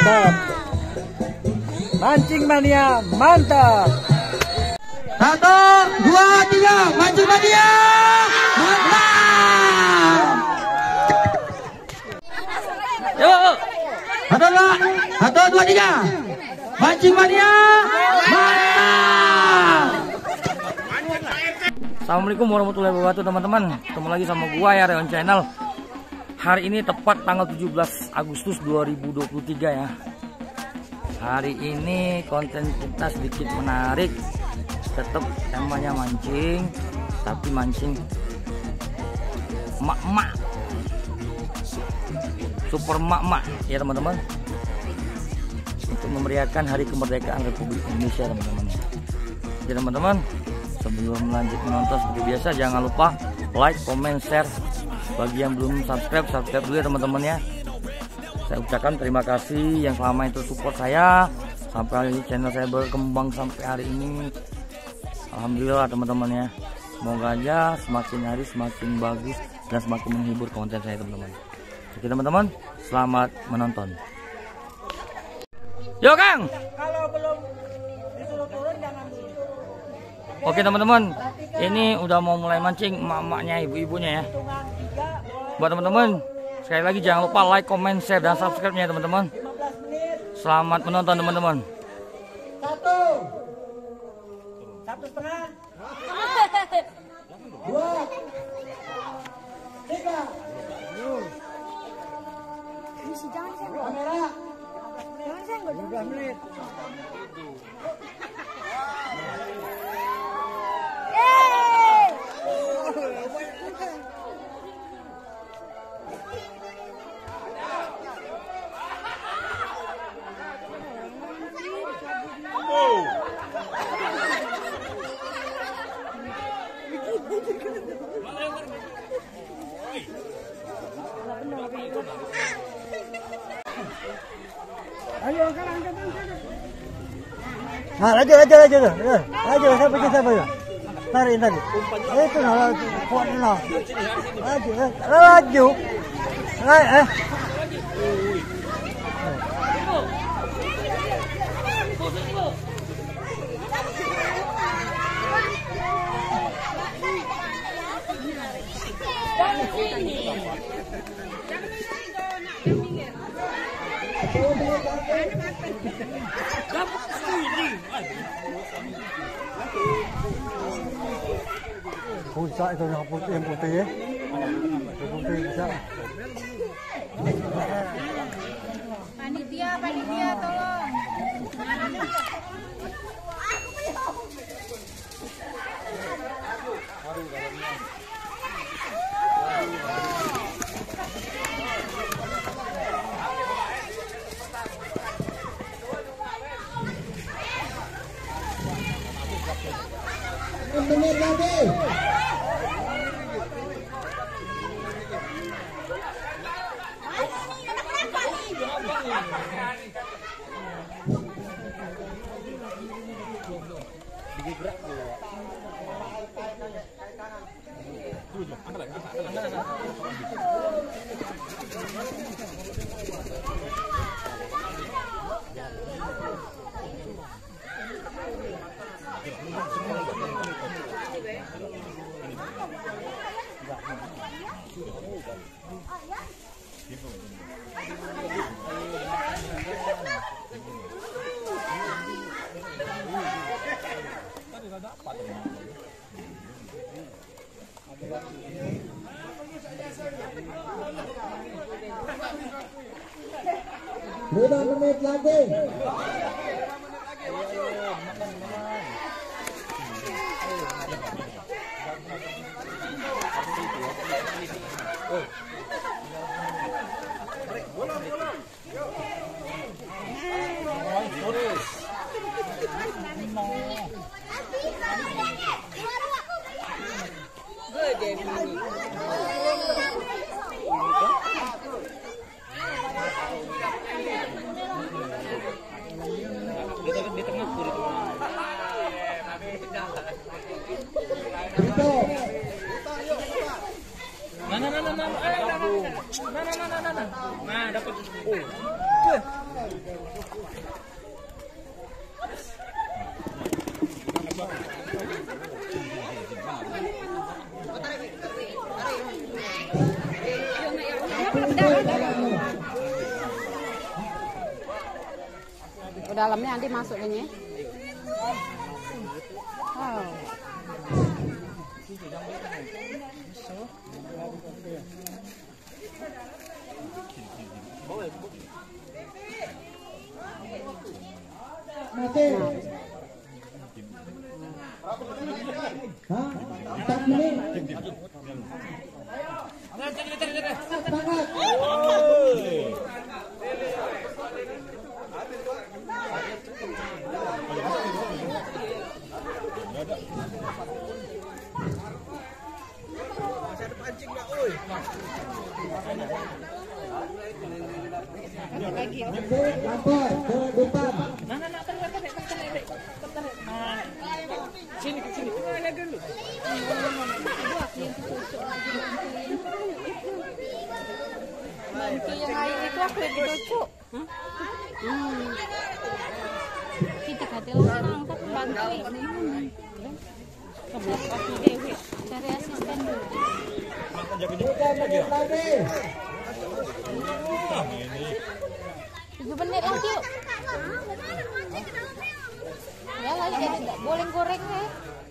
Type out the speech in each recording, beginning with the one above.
mantap. Mancing mania mantap. 1, 2, 3, mancing mania mantap. Yuk. 1, 2, 3, mancing mania mantap. Assalamualaikum warahmatullahi wabarakatuh teman-teman. Ketemu lagi sama gua ya, Reon Channel. Hari ini tepat tanggal 17 Agustus 2023 ya. Hari ini konten kita sedikit menarik. Tetap temanya mancing, tapi mancing emak-emak, super emak-emak ya teman-teman, untuk memeriahkan hari kemerdekaan Republik Indonesia teman-teman. Jadi teman-teman, sebelum lanjut menonton seperti biasa, jangan lupa like, comment, share. Bagi yang belum subscribe, subscribe dulu ya teman-teman ya. Saya ucapkan terima kasih yang selama itu support saya sampai channel saya berkembang sampai hari ini. Alhamdulillah teman-teman ya. Semoga aja semakin hari semakin bagus dan semakin menghibur konten saya teman-teman. Oke teman-teman, selamat menonton. Yo Kang. Kalau belum disuruh turun jangan. Oke teman-teman, ini udah mau mulai mancing emak-emaknya, ibu-ibunya ya. Buat teman-teman, sekali lagi jangan lupa like, comment, share, dan subscribe-nya teman-teman. 15 menit. Selamat menonton teman-teman. 1,5. 2, 3. Kamera. 15 menit. Ayo angkat. Nah, laju siapa ya? Tarik. Itu nah, kuat nah. Laju. Puncak itu yang putih ya. Putih bisa. Panitia tolong. Menit lagi. Lima menit lagi. Nah, dapat. dalamnya nanti masuk ini. Wow. Mati. Hah? 4 menit. Semangat. Lapor ke depan. Sini ke sini. Ada dulu. Yang air itu aku lagi cocok. Kita kadang orang tak bantu. Sebelah kaki Dewi cari asisten dulu. 3 menit lagi. 7 menit lagi yuk. Ya lagi jadi nggak boleh goreng ya.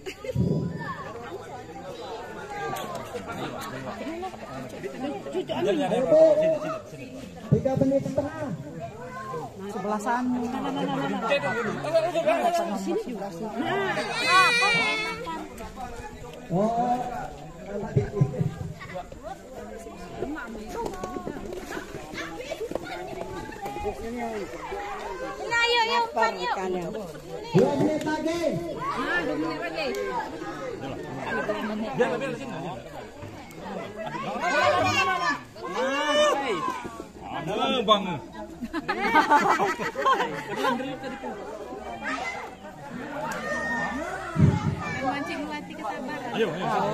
Ibu, 3 menit setengah. Sebelah sana. Oh. Nah, yuk, yuk, umpan yuk. 2 menit lagi. 2 menit lagi. Bang. Mancing melatih kesabaran. Ayo.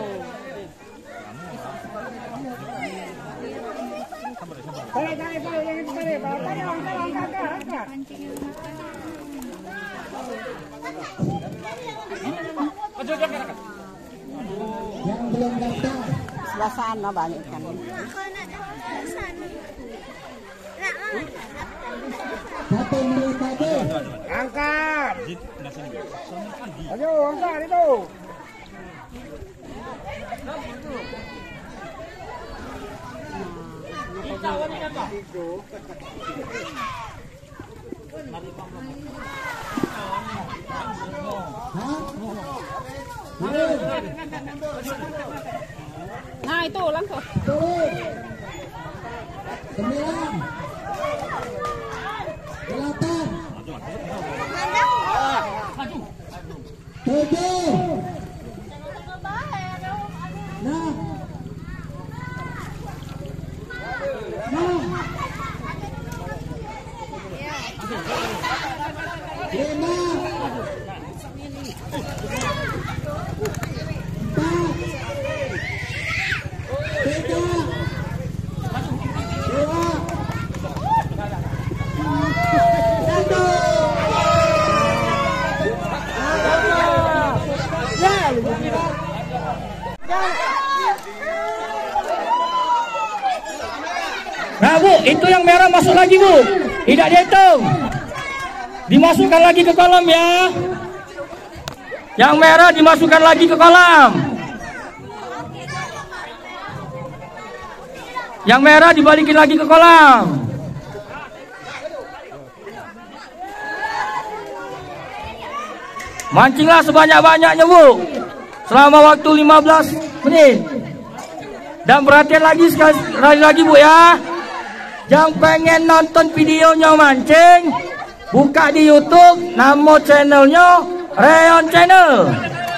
Yang belum daftar. Sebelah sana banyak kan. Satu menit lagi. Angkat. Ayo angkat itu. Nah itu langsung. 9, 8, 7, Nah Bu, itu yang merah masuk lagi Bu. Tidak dihitung. Dimasukkan lagi ke kolam ya. Yang merah dimasukkan lagi ke kolam. Yang merah dibalikin lagi ke kolam. Mancinglah sebanyak-banyaknya Bu, selama waktu 15 menit. Dan perhatian lagi sekali lagi Bu ya. Yang pengen nonton videonya mancing, buka di YouTube, nama channelnya Reon Channel.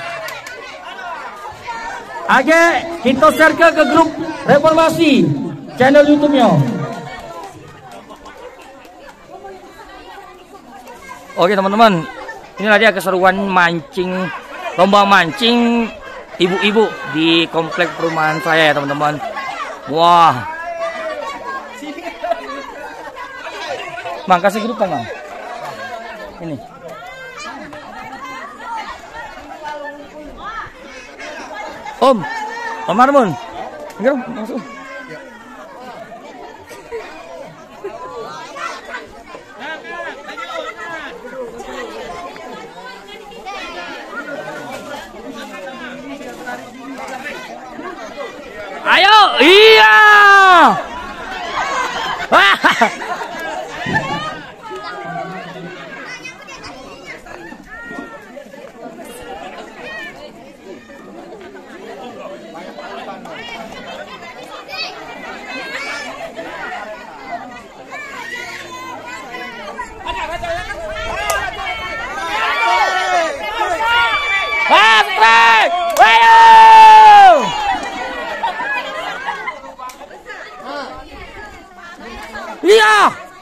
Oke, kita share ke grup Reformasi channel YouTube-nya. Oke teman-teman, inilah dia keseruan mancing, lomba mancing ibu-ibu di komplek perumahan saya ya teman-teman. Wah, Mang kasih grup Mang. Ini. Om Armun, enggak langsung. Iya. Wah. Iya.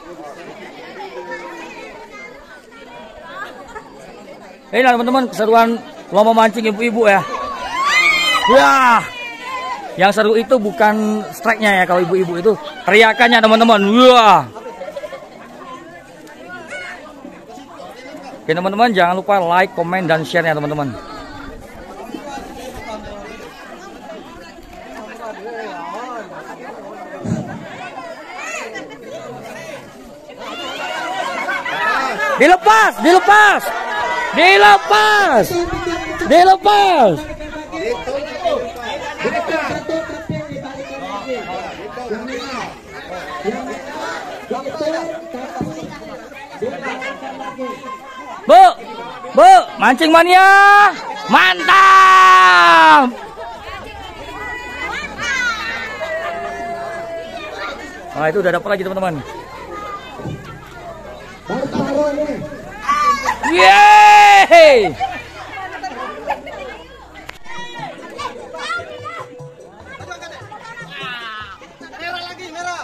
Inilah teman-teman keseruan lomba mancing ibu-ibu ya. Ya. Yang seru itu bukan strike-nya ya kalau ibu-ibu itu, teriakannya teman-teman. Wah. Oke teman-teman, jangan lupa like, komen, dan share-nya teman-teman. Dilepas, dilepas, dilepas, dilepas. Bu, bu, mancing mania, mantap. Nah itu udah dapat lagi teman-teman. Yeay! Merah lagi, merah.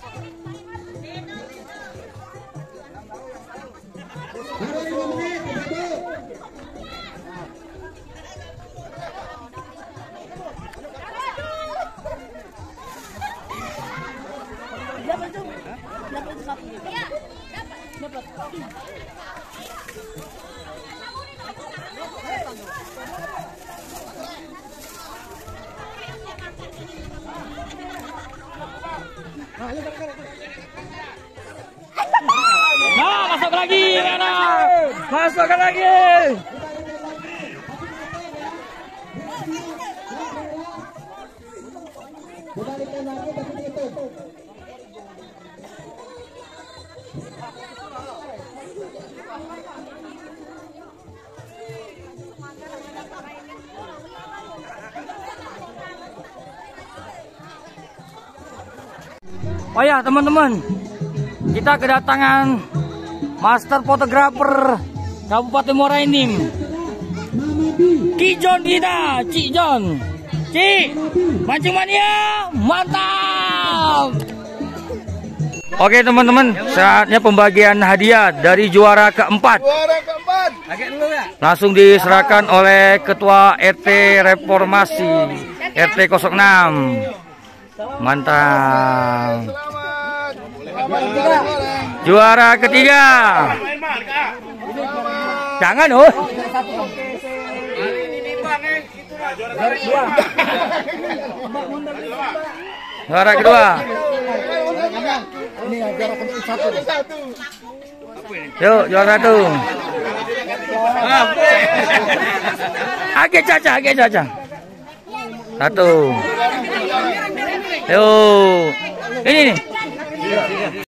Nah, masuk lagi, merah. Masukkan lagi. Oh ya teman-teman, kita kedatangan master fotografer Kabupaten Muara Enim, Ki Jon kita, Cik Jon. Cik, mancing mania, mantap. Oke teman-teman, saatnya pembagian hadiah dari juara keempat. Juara keempat. Langsung diserahkan oleh Ketua RT Reformasi RT 06. Mantap. Selamat. Juara ketiga. Jangan oh. Juara kedua. Yuk, juara satu. Age caca. Satu. Yuk. Ini nih.